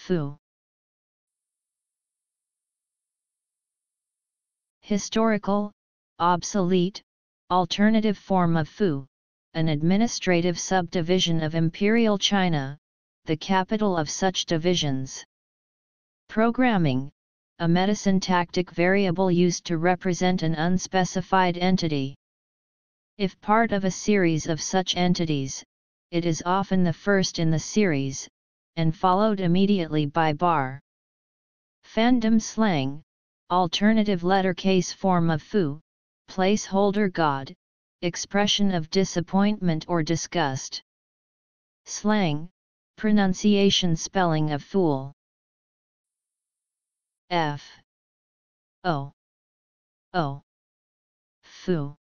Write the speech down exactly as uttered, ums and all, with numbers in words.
Foo. Historical, obsolete, alternative form of Foo, an administrative subdivision of Imperial China, the capital of such divisions. Programming, a metasyntactic variable used to represent an unspecified entity. If part of a series of such entities, it is often the first in the series, and followed immediately by bar. Fandom slang, alternative lettercase form of Foo, placeholder god, expression of disappointment or disgust. Slang, pronunciation spelling of fool. F O O Foo.